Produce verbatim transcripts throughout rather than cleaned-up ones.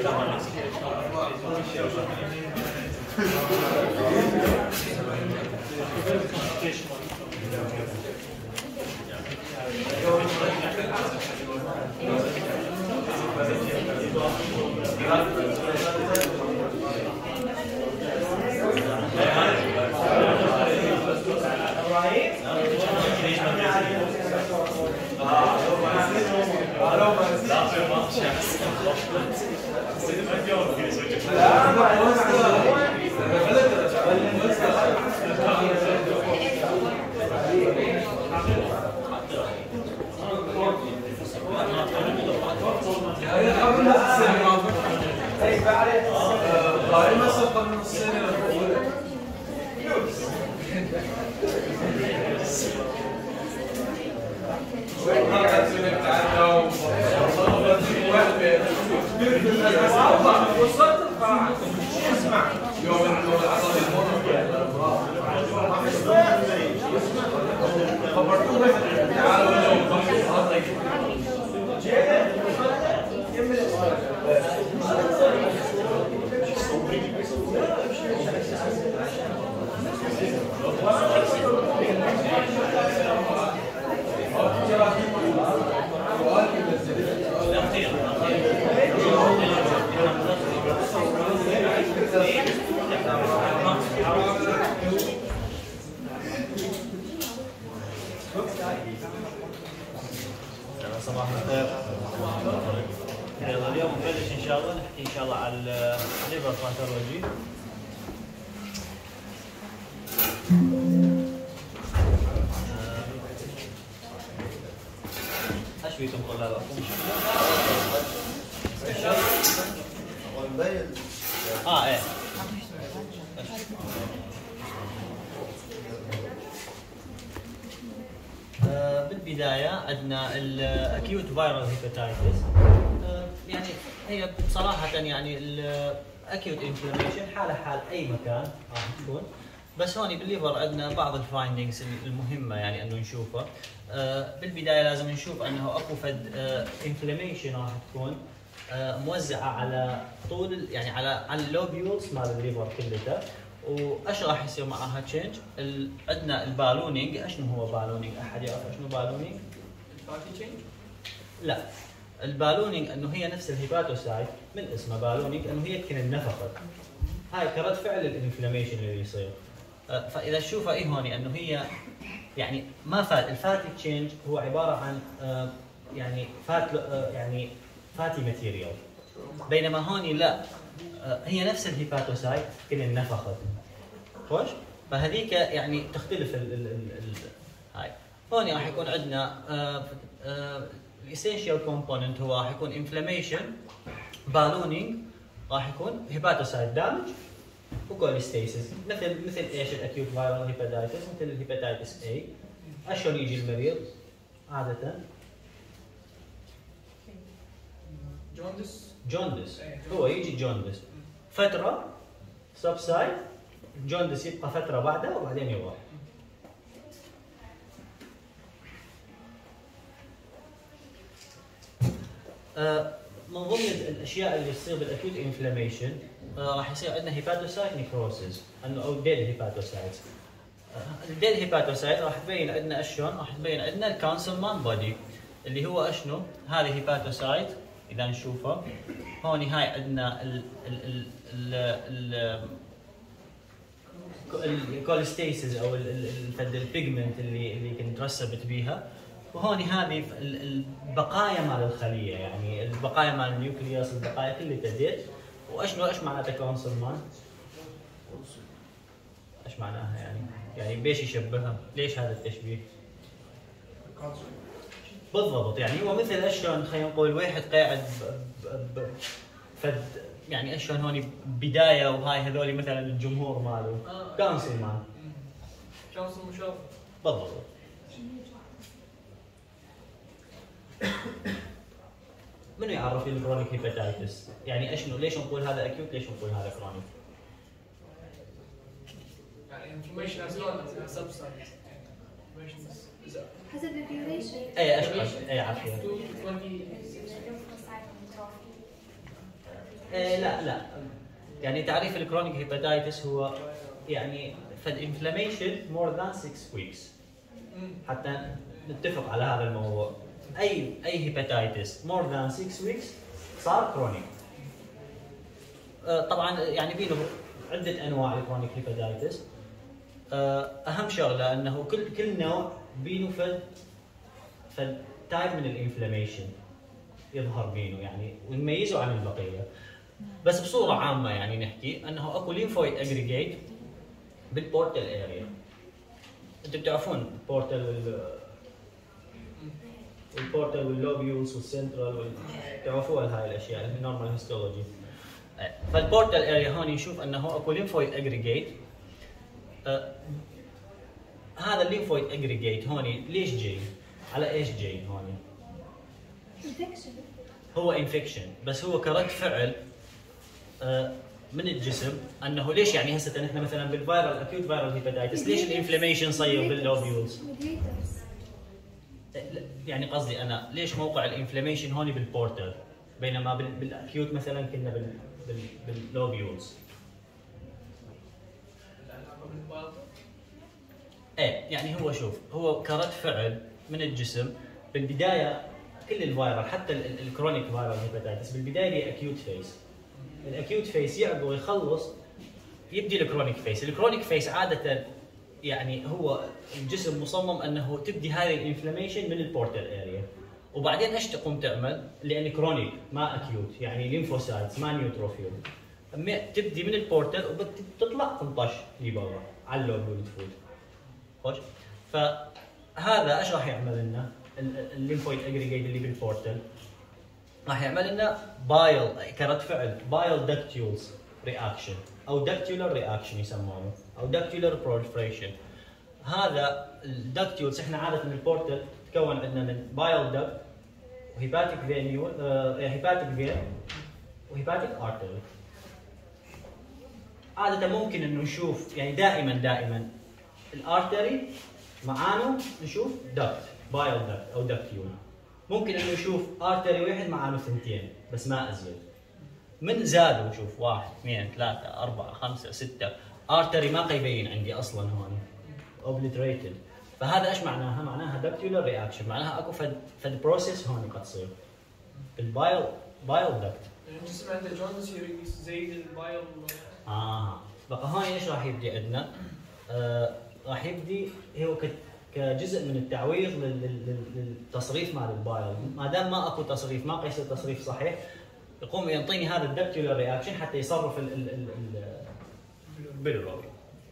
صباح الخير. يلا اليوم نبلش ان شاء الله نحكي ان شاء الله على الليفر باثولوجي. ايش بيكم طلابكم؟ اه ايه بالبداية عندنا الأكيوت فايرال هيباتايتس. يعني هي بصراحة يعني الأكيوت انفلاميشن حالة حال أي مكان راح تكون، بس هون بالليفر عندنا بعض الفايندينجز المهمة يعني إنه نشوفها. بالبداية لازم نشوف إنه أكو فد انفلاميشن راح تكون موزعة على طول يعني على على اللوبيولز مال الليفر كلها. وايش راح يصير معها تشينج؟ عندنا البالونينج. اشنو هو بالونينج؟ احد يعرف اشنو بالونينج؟ الفاتي تشينج؟ لا، البالونينج انه هي نفس الهيباتوسايت من اسمها بالونينج، انه هي تكون النفخه. هاي كرد فعل الانفلاميشن اللي يصير. فاذا تشوفها اي هون انه هي يعني ما فات الفاتي تشينج هو عباره عن يعني فات يعني فاتي ماتيريال، بينما هون لا، هي نفس الهيباتوسايت كل النفخت. خوش؟ فهذيك يعني تختلف ال ال ال ال هاي. هون راح يكون عندنا الاسينشال كومبوننت هو راح يكون انفلاميشن، بالونينج، راح يكون هيباتوسايت دامج وكوليستيسيس. مثل مثل ايش؟ الاكيوت فايرال هيباتايتس، مثل الهيباتايتس اي. اشلون يجي المريض عاده؟ جوندس. جوندس، هو يجي جوندس فتره سبسايد، جوندس يبقى فتره بعدها وبعدين يروح. آه من ضمن الاشياء اللي تصير بالاكيوت انفلاميشن آه راح يصير عندنا هيباتوسايت نيكروسيس، انه او ديد هيباتوسايتس. آه الديد هيباتوسايت راح تبين عندنا اشلون؟ راح تبين عندنا الكانسلمان بودي اللي هو اشنو؟ هذه هيباتوسايت. اذا نشوفه هون هاي عندنا ال ال ال ال الكوليستيسيس او الفد البيجمنت اللي اللي كنت رسبت بيها، وهون هذه البقايا مال الخليه، يعني البقايا مال النيوكليوس، البقايا كلها تديت. واشنو ايش معناته كونسلمان؟ ايش معناها يعني؟ يعني بيش يشبهها؟ ليش هذا التشبيه؟ بالضبط، يعني هو مثل اشلون خلينا نقول واحد قاعد فد يعني اشلون هون بدايه وهاي هذول مثلا الجمهور ماله كانسل مان كانسل مشابه بالضبط. منو يعرف لي الكرونيك هيباتايتس؟ يعني اشنو؟ ليش نقول هذا اكيوت؟ ليش نقول هذا كرونيك؟ يعني انفلاميشن از نوت سبستانس حسب الديوريشن. اي اشخاص اي عافيه. آه لا لا يعني تعريف الكرونيك هيباتايتس هو يعني فالانفلاميشن مور ذان ستة ويكس حتى نتفق على هذا الموضوع. اي اي هيباتايتس مور ذان ستة ويكس صار كرونيك. آه طبعا يعني بينه عده انواع الكرونيك هيباتايتس. آه اهم شغله انه كل كل نوع بينه فد فد تايب من الانفلاميشن يظهر بينه يعني ونميزه عن البقيه. بس بصوره عامه يعني نحكي انه اكو ليمفويد اجريجيت بالبورتال اريا. انتم بتعرفون البورتال وال والبورتال واللوبيولز والسنترال وال... بتعرفوها هاي الاشياء اللي نورمال هيستولوجي. فالبورتال اريا هون نشوف انه اكو ليمفويد اجريجيت. آه هذا الليمفويد اجريجيت هون ليش جاي؟ على ايش جاي هون؟ هو انفكشن بس هو كرد فعل آه من الجسم انه ليش يعني هسه نحن مثلا بالفيرال اكيوت فيرال هيباتايتس ليش الانفلاميشن صير باللوبيولز؟ يعني قصدي انا ليش موقع الانفلاميشن هون بالبورتال بينما بالاكيوت مثلا كنا بال بال باللوبيولز؟ ايه يعني هو شوف هو كرد فعل من الجسم بالبدايه كل الفيرال حتى الكرونيك فيرال هيباتايتس بالبدايه هي اكيوت فيس. الاكيوت فيس يعقب يخلص يبدي الكرونيك فيس. الكرونيك فيس عاده يعني هو الجسم مصمم انه تبدي هذه الانفلاميشن من البورتال اريا وبعدين ايش تقوم تعمل؟ لان كرونيك ما اكيوت يعني ليمفوسايتس ما نيوتروفيل تبدي من البورتال وبتطلع تنطش لبرا على اللوبيول تفوت. خوش؟ فهذا ايش راح يعمل لنا؟ الليمفويد اجريجيت اللي بالبورتال راح يعمل لنا بايل كرد فعل بايل داكتيولز رياكشن او داكتيولر رياكشن يسمونه او داكتيولر بروليفريشن. هذا الداكتيولز احنا عاده من البورتال تتكون عندنا من بايل داكت وهيباتيك فينيول هيباتيك فين وهيباتيك ارتري. عاده ممكن انه نشوف يعني دائما دائما الارتري معانه نشوف داكت بايل داكت او داكتيول. ممكن انه نشوف ارتري واحد معانه ثنتين بس ما ازيد. من زادوا نشوف واحد اثنين ثلاثة أربعة خمسة ستة ارتري ما قيبين عندي اصلا هون اوبليتريتد. فهذا ايش معناها؟ معناها داكتيولر رياكشن معناها اكو فد فد بروسيس هون قد تصير البايل بايل داكت. الجسم عنده جوندس زي البايل. اه بقى هون ايش راح يبدي عندنا؟ آه راح يبدي هو كجزء من التعويض للتصريف مال البايل. ما دام ما اكو تصريف ما قيس التصريف صحيح يقوم ينطيني هذا الداكتيولر رياكشن حتى يصرف البيلروبين.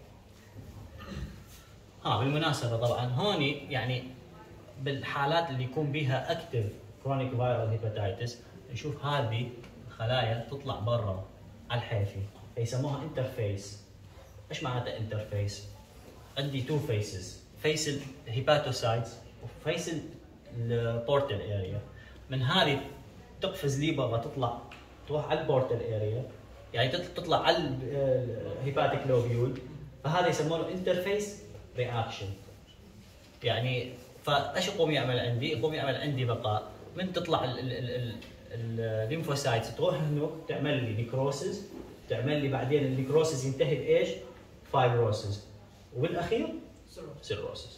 اه بالمناسبه طبعا هون يعني بالحالات اللي يكون بها اكتف كرونيك فايرال هيباتايتس نشوف هذه خلايا تطلع برا على الحيفي فيسموها انترفيس. ايش معناتها انترفيس؟ عندي تو فيسز فيس الهيباتوسايتس وفيس البورتال اريا. من هذه تقفز لي برا تطلع تروح على البورتال اريا يعني تطلع على الهيباتيك لوبيول فهذا يسمونه انترفيس رياكشن. يعني فايش يقوم يعمل عندي؟ يقوم يعمل عندي بقى من تطلع الليمفوسايتس تروح هنوك تعمل لي نيكروسيس تعمل لي بعدين النيكروسيس ينتهي بايش؟ فايبروسيس وبالاخير سيروسيس.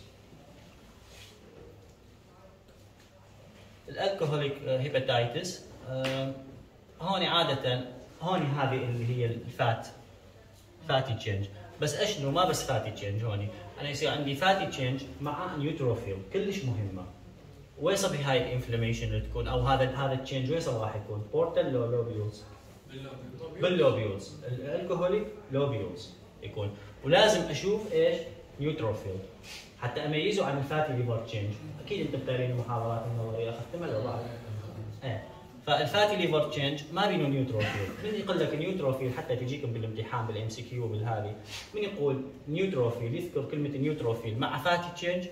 الالكوهوليك هيباتايتس هون عاده هون هذه اللي هي الفات فاتي تشينج بس اشنو ما بس فاتي تشينج هون انا يصير عندي فاتي تشينج مع نيوتروفيل كلش مهمه. وين بهاي هاي الانفلاميشن اللي تكون او هذا هذا التشينج وين راح يكون؟ بورتال لو لوبيولز؟ باللوبيولز. الالكوهوليك لوبيولز يكون ولازم اشوف ايش؟ نيوتروفيل حتى اميزه عن الفاتي ليفر تشينج. اكيد انتم بتعرفين المحاضرات النظريه اخذتها ولا بعد؟ ايه فالفاتي ليفر تشينج ما بينه نيوتروفيل. من يقول لك نيوتروفيل حتى تجيكم بالامتحان بالام سي كيو بالهذه من يقول نيوتروفيل يذكر كلمه نيوتروفيل مع فاتي تشينج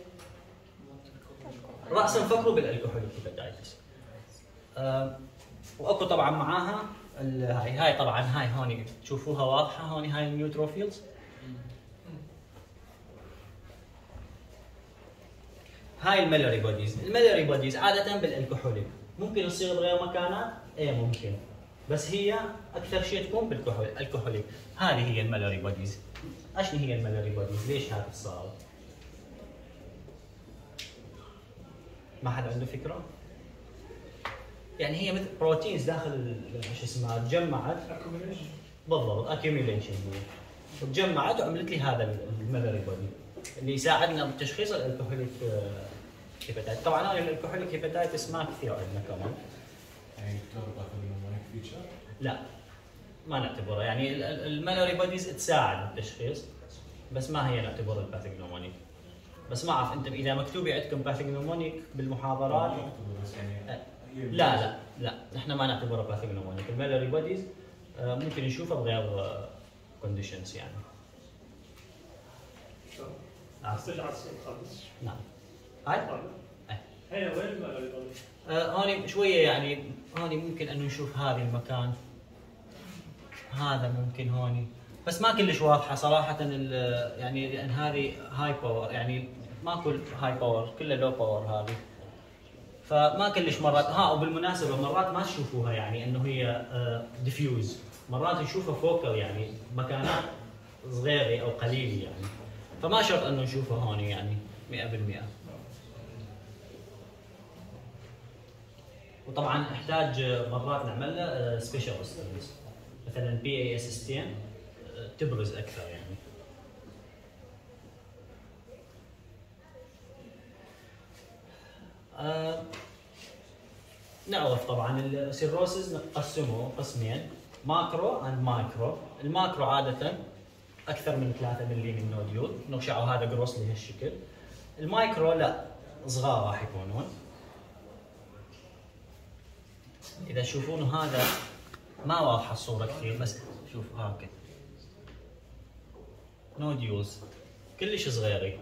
راسا فكروا بالالكوهوليك هيباتايتس. أه واكو طبعا معاها هاي هاي طبعا هاي هون تشوفوها واضحه هون هاي النيوتروفيلز. هاي الميلاري بوديز. الميلاري بوديز عاده بالالكحوليك ممكن تصير بغير مكانات؟ ايه ممكن بس هي اكثر شيء تكون بالكحول الكحوليك. هذه هي المالاري بوديز. ايش هي المالاري بوديز؟ ليش هذا صار؟ ما حد عنده فكره؟ يعني هي مثل بروتينز داخل شو اسمها تجمعت بالضبط اكيوميليشن، هي تجمعت وعملت لي هذا المالاري بودي اللي يساعدنا بتشخيص الالكحوليك هيباتايتس. طبعا هاي الالكحوليك هيباتايتس ما كثير عندنا كمان. يعني تعتبر باثوجنومونيك فيتشر؟ لا ما نعتبرها، يعني المالاري بوديز تساعد بالتشخيص بس ما هي نعتبر الباثوجنومونيك. بس ما اعرف انتم اذا مكتوب عندكم باثوجنومونيك بالمحاضرات. لا لا لا نحن ما نعتبرها باثوجنومونيك. المالاري بوديز ممكن نشوفها بغير كونديشنز يعني. استرجع السؤال الخامس. نعم. هاي؟ هي وين المالاري بوديز؟ هون شويه يعني هون ممكن انه نشوف هذا المكان. هذا ممكن هون بس ما كلش واضحه صراحه يعني لان هذه هاي باور يعني ماكو هاي باور كلها لو باور هذه. فما كلش مرات ها وبالمناسبه مرات ما تشوفوها يعني انه هي ديفيوز، مرات نشوفها فوكال يعني مكانات صغيره او قليله يعني. فما شرط انه نشوفها هون يعني مئة بالمئة. وطبعا نحتاج مرات نعمل لها سبيشال ستاديز مثلا بي اي اس ستين تبرز اكثر يعني. آه نعرف طبعا السيروسز نقسمه قسمين ماكرو اند مايكرو. الماكرو عاده اكثر من ثلاثة ملي من نوديول نرشعوا هذا جروس لهالشكل. المايكرو لا صغار راح يكونون. اذا تشوفون هذا ما واضحه الصوره كثير بس شوف هاكذا نوديولز كلش صغيره.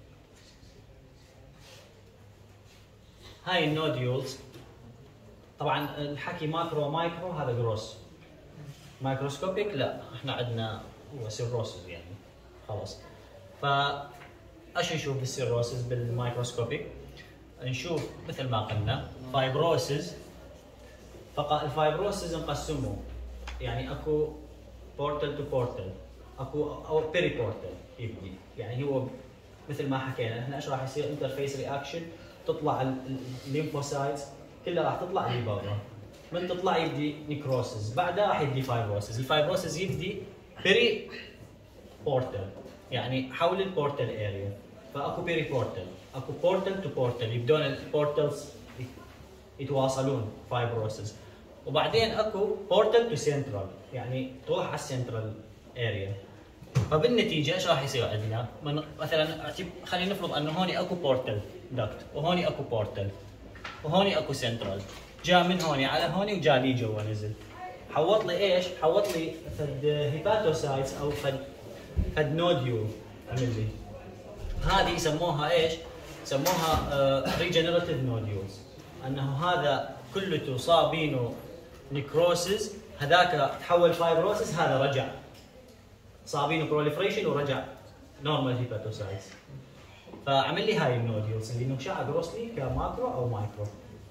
هاي النوديولز طبعا الحكي ماكرو مايكرو هذا جروس. مايكروسكوبيك لا احنا عندنا هو سيروسز يعني خلاص. فا ايش نشوف بالسيروسز بالمايكروسكوبيك؟ نشوف مثل ما قلنا فايبروسز. فقط الفايبروسز نقسمه يعني اكو بورتال تو بورتال اكو او بيري بورتال يبدي يعني هو مثل ما حكينا احنا ايش راح يصير انترفيس رياكشن تطلع الليمفوسايتس كلها راح تطلع لبرا. من تطلع يبدي نيكروسز بعدها راح يبدي فايبروسز. الفايبروسز يبدي بيري بورتال يعني حول البورتال اريا. فاكو بيري بورتال اكو بورتال تو بورتال يبدون البورتالز يتواصلون فايبروسز. وبعدين اكو بورتال تو سنترال يعني تروح على السنترال اريا. فبالنتيجه ايش راح يصير عندنا؟ مثلا خلينا نفرض انه هون اكو بورتال دكت وهون اكو بورتال وهون اكو سنترال. جاء من هون على هون وجاء لي جوا نزل. حوط لي ايش؟ حوط لي فد هيباتوسايتس او فد فد نوديول عمل لي. هذه يسموها ايش؟ يسموها ريجنراتيف نوديولز. انه هذا كلته صابينه نيكروسز هذاك تحول فايبروسس هذا رجع صابينه بروليفريشن ورجع نورمال هيباتوسايتس. فعمل لي هاي النوديولز اللي نقشعها جروسلي كماكرو او مايكرو.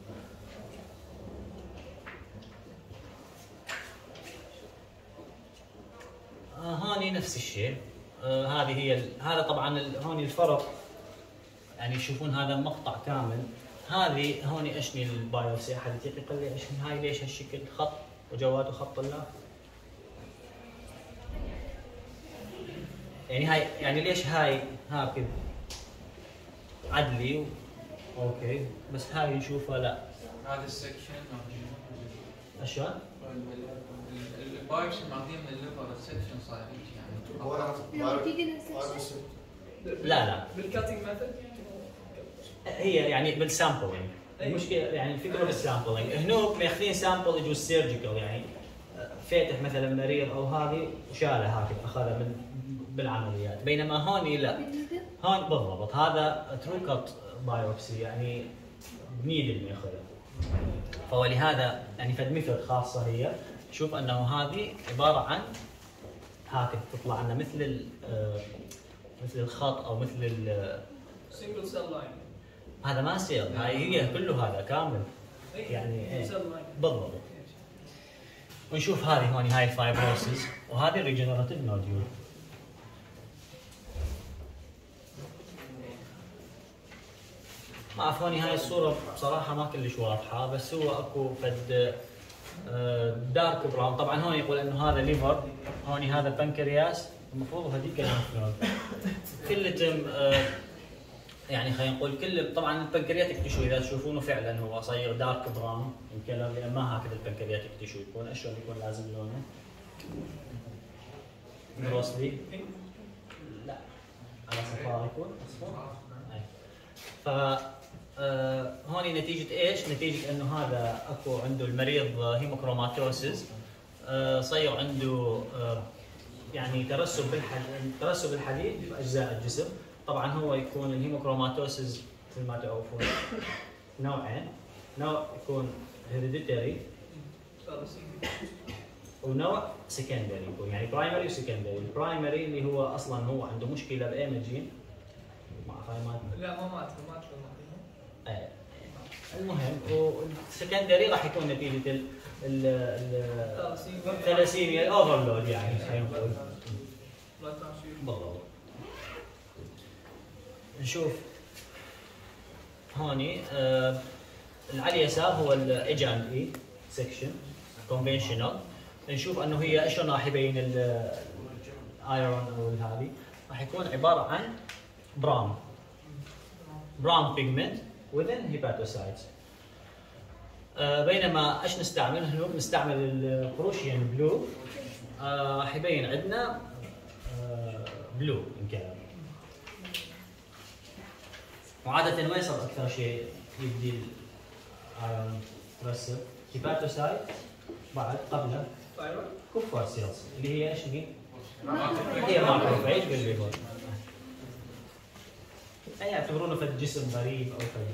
آه هاني نفس الشيء. آه هذه هي هذا طبعا هوني الفرق يعني تشوفون هذا مقطع كامل. هذه هون اشني البايوبسي احد يقول لي اشني هاي ليش هالشكل خط وجواته خط لا يعني هاي يعني ليش هاي هكذا عدلي و... اوكي بس هاي نشوفها لا. هذا السكشن اشياء البايوبسي ماخذين من الليفر السكشن صاير يعني لا لا بالكاتنج ميثود هي يعني بالسامبلينج. المشكله يعني الفكره بالسامبلينج هنوك ماخذين سامبل يجوز سيرجيكال يعني فاتح مثلا مريض او هذه وشاله هكذا اخذها من بالعمليات. بينما هون لا هون بالضبط هذا ترو كات بايوبسي يعني بنيدل ياخذها. فولهذا يعني فد ميثود خاصه هي شوف انه هذه عباره عن هكذا تطلع لنا مثل مثل الخط او مثل ال سنجل سيل لاين. هذا ما يصير هاي هي كله هذا كامل يعني ايه بالضبط. ونشوف هذه هون هاي الفايبروسيس وهذه الريجنراتيف نوديول. ما عرفوني هاي الصورة بصراحة ما كلش واضحة، بس هو اكو فد دارك براون. طبعا هون يقول انه هذا ليفر، هون هذا بنكرياس، المفروض هذيك الليمف نود. كلتم يعني خلينا نقول كل طبعا البنكرياتيك تشو اذا تشوفونه فعلا هو صاير دارك براون يمكن، لان ما هكذا البنكرياتيك تشو يكون اشهر، يكون لازم لونه جروسلي لا على صفار يكون اصفر. ف آه هون نتيجة ايش؟ نتيجة انه هذا اكو عنده المريض هيموكروماتوسيس، آه صير عنده آه يعني ترسب بالحديد، ترسب الحديد في اجزاء الجسم. طبعا هو يكون الهيموكروماتوسيس مثل ما تعرفون نوعين، نوع يكون هيريديتري ونوع سكندري يكون، يعني برايمري وسكندري. البرايمري اللي هو اصلا هو عنده مشكلة بايمجين ما ما لا ما مات ما مات ايه المهم، والسكندري راح يكون نتيجة ال ال الثلاسيميا الاوفرلود يعني خلينا نقول. بالضبط. نشوف هوني آه على اليسار هو الايج اند اي سكشن كونفنشنال. نشوف انه هي شلون راح يبين الايرون او هذه، راح يكون عباره عن برام برام بيجمنت within hepatocytes. آه بينما ايش نستعمل؟ هنو نستعمل البروشيان بلو، آه راح يبين عندنا آه بلو يمكن. وعادة وين صار أكثر شيء يبدي الايرون ترسب؟ هيباتوسايت، بعد قبله كفار سيلز اللي هي ايش هي؟ هي ماكروفاج بالليفر. اي يعتبرونه فد جسم غريب او فد.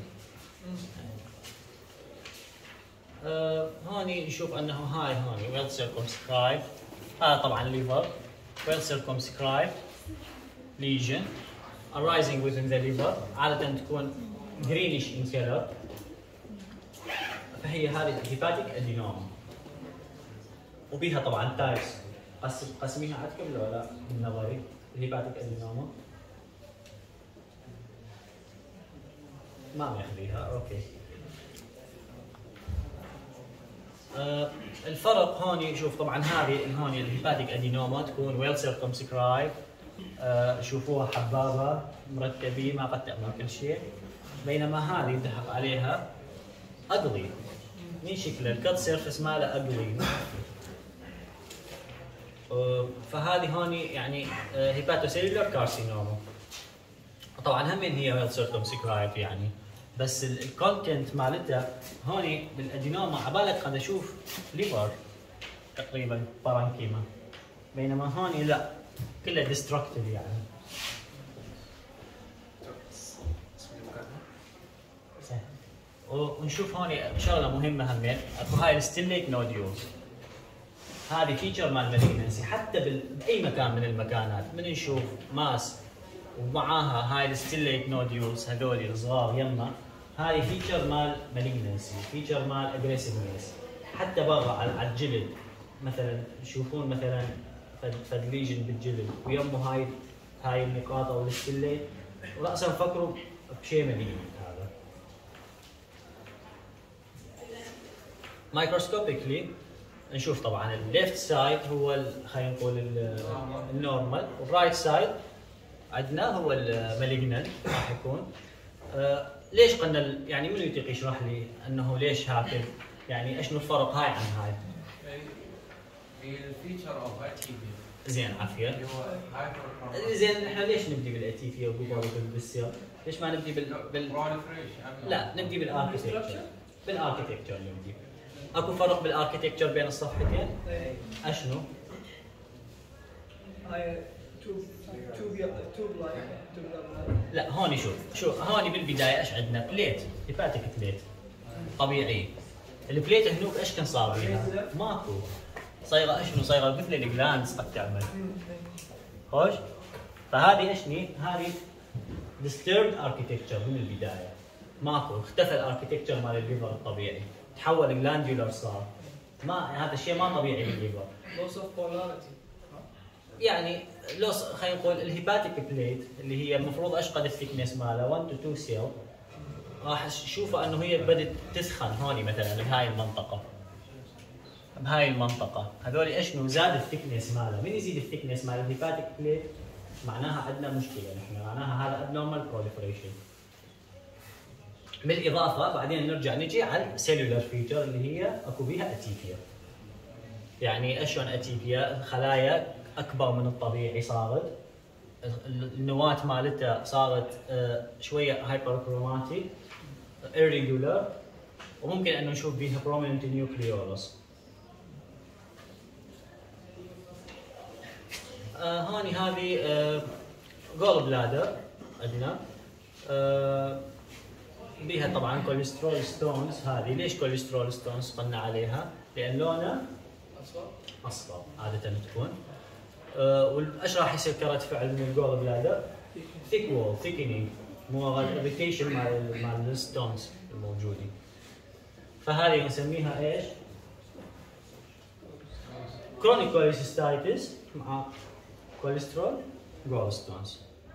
آه هوني نشوف انه هاي هوني ويل سيركمسكرايب، هذا طبعا الليفر ويل سيركمسكرايب ليجن arising within the liver، عادة تكون greenish in color، فهي هذه hepatic adenoma. وبيها طبعا تايبس، قسم قسميها عندكم ولا لا بالنظري الهيباتيك ادينوما؟ ما ماخذيها، اوكي. آه الفرق هون شوف طبعا هذه هون الهيباتيك ادينوما تكون ويل سيركمسكرايب، آه شوفوها حبابه مركبين ما قد تعمل كل شيء، بينما هذه يدحق عليها اقلي من شكلها الكت سيرفس ماله اقلي. آه فهذه هون يعني آه هيباتوسيلولر كارسينوما. طبعا هم هي ويل سيركمسكرايب يعني، بس الكونتنت مالتها هون بالادينوما عبالك قد اشوف ليفر تقريبا بارانكيما، بينما هون لا كلها ديستركتيف يعني. ونشوف هون شغله مهمه همين، اكو هاي الستيليت نوديولز، هذه فيتشر مال مالجنسي حتى باي مكان من المكانات، من نشوف ماس ومعاها هاي الستيليت نوديولز هذول الصغار يمه، هاي فيتشر مال مالجنسي، فيتشر مال اجريسيفنس. حتى برا على الجلد مثلا تشوفون مثلا فد ليجن بالجلد ويمه هاي هاي النقاط او الستيليت، وراسا فكروا بشيء مالجنت. هذا مايكروسكوبيكلي نشوف طبعا الليفت سايد هو خلينا نقول النورمال، والرايت سايد عندنا هو المالجنال راح يكون. آه ليش قلنا يعني منو يطيق يشرح لي انه ليش هكذا؟ يعني ايش الفرق هاي عن هاي؟ هي الفيتشر اوف اتيبيا. زين عافيه. زين احنا ليش نبدي بالاتيفيا وبالسير؟ ليش ما نبدي بال بال لا نبدي بالاركتكتشر. بالاركتكتشر نبدي. اكو فرق بالاركتكتشر بين الصفحتين؟ اشنو؟ هاي توب توب توب لاين توب لا هون شوف شوف هون بالبدايه ايش عندنا؟ بليت هيباتيك بليت طبيعي. البليت هنوك ايش كان صار بيها؟ ماكو، صايره اشنو؟ صايره مثل الجلاندز قد تعمل. خوش؟ فهذه اشني؟ هذه disturbed architecture من البدايه. ماكو، اختفى الاركتكتشر مال الليفر الطبيعي، تحول جلاندولار صار. ما هذا الشيء ما طبيعي بالليفر. loss of polarity. يعني لوس خلينا نقول الهيباتيك بليت اللي هي المفروض اشقد الثيكنس مالها واحد تو اثنين سيل، راح تشوفها انه هي بدت تسخن هون مثلا بهاي المنطقه. بهاي المنطقه هذول اشنو زاد الثيكنس مالها، من يزيد الثيكنس مال الهيباتيك بليت معناها عندنا مشكله نحن، معناها هذا ابنورمال بروليفريشن. بالاضافه بعدين نرجع نجي على السيلولار فيتشر اللي هي اكو بيها اتيبيا. يعني شلون اتيبيا؟ خلايا اكبر من الطبيعي صارت، النواه مالتها صارت شويه هايبركروماتيك irregular، وممكن انه نشوف بيها prominent nucleolus. آه هاني هذه آه جول بلادر عندنا، آه بيها طبعا كوليسترول ستونز. هذه ليش كوليسترول ستونز قلنا عليها؟ لان لونها أصفر. اصفر عاده تكون. آه وايش راح يصير كرد فعل من الجول بلادر؟ ثيك وول ثيكنينج، مو اريتيشن مال مال الستونز الموجودين. فهذه نسميها ايش؟ كرونيك كوليسيستايتس مع كوليسترول جول ستونز.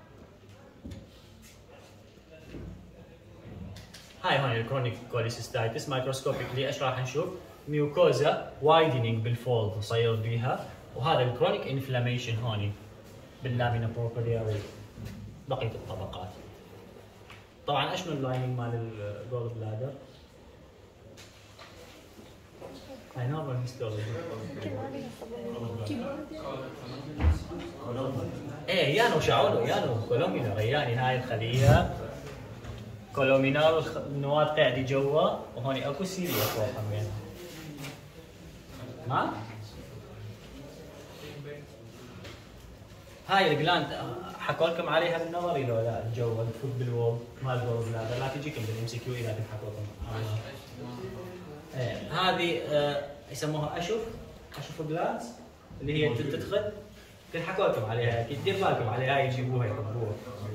هاي هون الكرونيك كوليسيستايتس مايكروسكوبيكلي ايش راح نشوف؟ ميوكوزا وايدنينج بالفولد صاير بيها، وهذا الكرونيك انفلاميشن هون باللامينا بروبريا وبقيه الطبقات. طبعا اشنو اللايننج مال الجول بلادر؟ هاي نورمال هيستولوجي. ايه يانو شعولو يانو كولومينر، يعني هاي الخليه كولومينار النواة قاعدة جوا، وهون اكو سيليا فوق همين. ما؟ هاي الجلاند حكوا لكم عليها بالنظري لو لا الجو تفوت بالوول مال الجول بلادر، لا تجيكم بالام سي كيو اذا بيحكوا لكم. ايه هذه آه يسموها اشوف اشوف جلاند اللي هي تدخل، كنت حكوا لكم عليها اكيد، دير بالكم عليها يجيبوها يحبوها.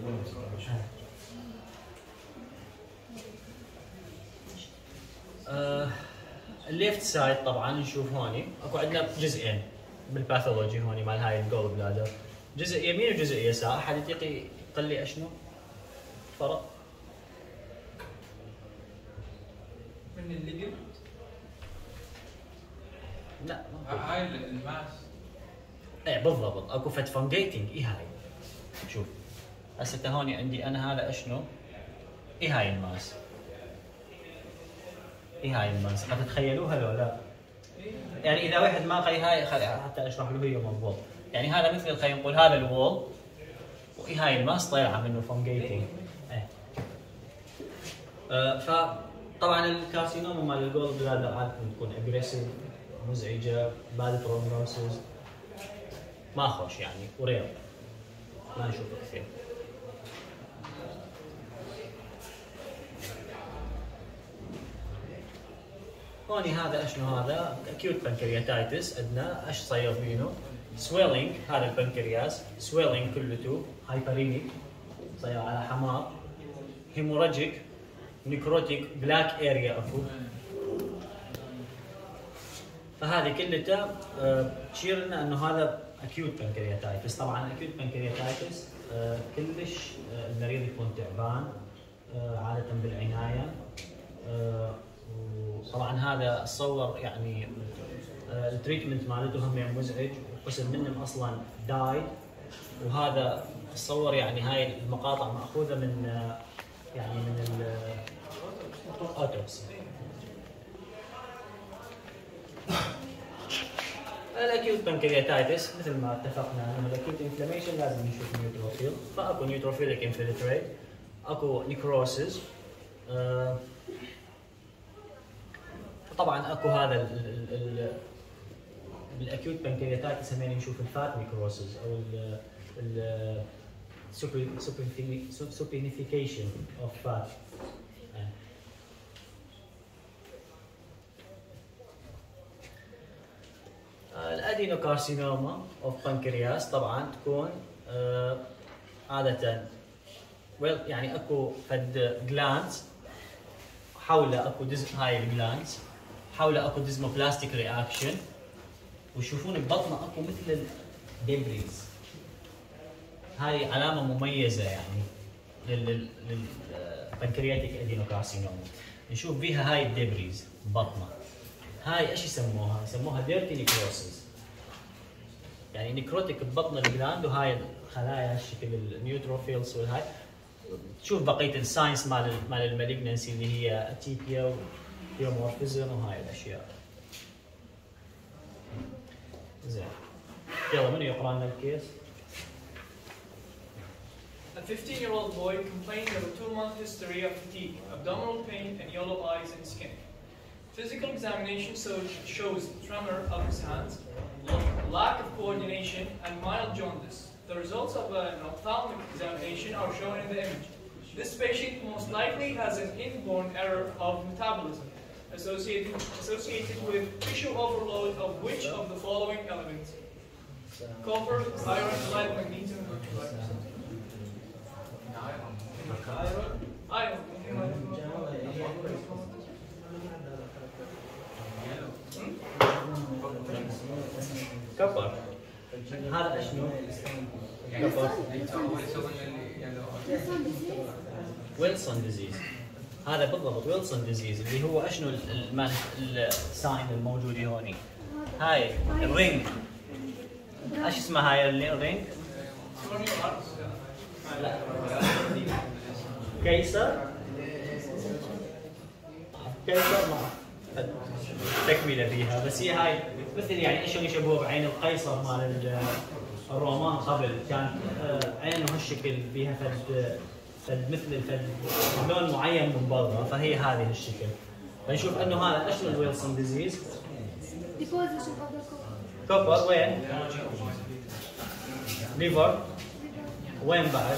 آه الليفت سايد طبعا نشوف هوني اكو عندنا جزئين بالباثولوجي هوني مال هاي الجول بلادر، جزء يمين وجزء يسار. احد يطيق يقول لي اشنو فرق؟ من الليجمنت؟ لا هاي الماس. ايه بالضبط اكو فد فانجيتنج. اي هاي شوف هسه هوني عندي انا هذا اشنو؟ اي هاي الماس، اي هاي الماس حتتخيلوها لو لا؟ يعني اذا واحد ما قي هاي حتى اشرح له هي مضبوط. يعني هذا مثل خلينا نقول هذا الوول، واي هاي الماس طالعه منه فانجيتنج. ايه آه فطبعا الكارسينوما مال الجول بلادر عاده تكون اجريسيف، مزعجه، باد بروجنوسيس، ما خوش يعني ورير ما نشوفه كثير. هوني هذا اشنو هذا؟ اكيوت بنكرياتايتس عندنا، ايش صاير فينه؟ سويلينج هذا البنكرياس، سويلينج كلته، هايبريميك صاير على حمار، هيموراجيك، نيكروتيك، بلاك اريا اكو. فهذه كلها تشير لنا انه هذا اكيوت بنكرياتايتس. طبعا اكيوت بنكرياتايتس آه كلش آه المريض يكون تعبان آه عاده بالعنايه. آه وطبعا هذا تصور يعني آه التريتمنت مالته هم مزعج، وقسم منهم اصلا دايد، وهذا تصور يعني هاي المقاطع ماخوذه من آه يعني من الاوتوبسي. الاكيوت بنكرياتايتس مثل ما اتفقنا انه الاكيوت انفلاميشن لازم نشوف نيوتروفيل، فاكو نيوتروفيليك انفلتريت، اكو نيكروسيس، آه طبعا اكو هذا بالاكيوت بنكرياتايتس همين نشوف الفات نيكروسيس او ال سوبينيفيكيشن اوف فات. الادينوكارسينوما اوف بنكرياس طبعا تكون آه عاده ويل يعني اكو فد جلاندز حول اكو جزء هاي الجلاندز حوله اكو ديزموبلاستيك رياكشن، ويشوفون ببطنه اكو مثل الدبريز. هاي علامه مميزه يعني للبنكرياتيك ادينوكارسينوما. نشوف فيها هاي الدبريز ببطنه. هاي ايش يسموها؟ يسموها ديرتي نيكروسيس. يعني نيكروتيك ببطن الجلاند، وهاي الخلايا الشكل النيوتروفيلز والهاي. تشوف بقيه الساينس مال مال المالجنسي اللي هي اتيبيا وبيومورفيزم وهاي الاشياء. زين. يلا منو يقرا لنا الكيس؟ A fifteen-year-old boy complained of a two-month history of fatigue, abdominal pain, and yellow eyes and skin. Physical examination shows tremor of his hands, lack of coordination, and mild jaundice. The results of an ophthalmic examination are shown in the image. This patient most likely has an inborn error of metabolism associated, associated with tissue overload of which of the following elements? Copper, iron, lead, magnesium, iron. كبر. هذا شنو؟ كبر. ويلسون ديزيز. هذا بالضبط ويلسون ديزيز اللي هو شنو الساين الموجود هوني. هاي الرينج. ايش اسمها هاي الرينج؟ لا. كيسر. كيسر ما تكمله فيها، بس هي هاي مثل يعني ايش يشبهوها بعين القيصر مال الرومان قبل، كان عينه هالشكل فيها فد فد مثل فد لون معين من برا، فهي هذه الشكل. فنشوف انه هذا شنو الويلسون ديزيز؟ كوبر وين؟ ليفر وين بعد؟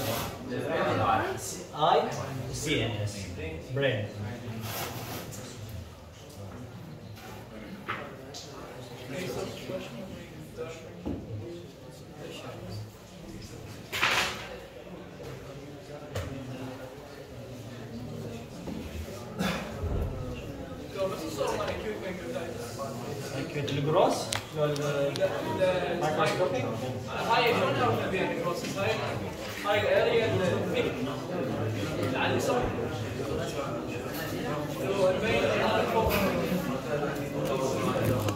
اي سي ان اس برين. الجروس الميكروسكوبي هاي شلون نعرف بها النيكروسيس؟ هاي هاي الاريا اللي على اليسار. لو البين هذا فوق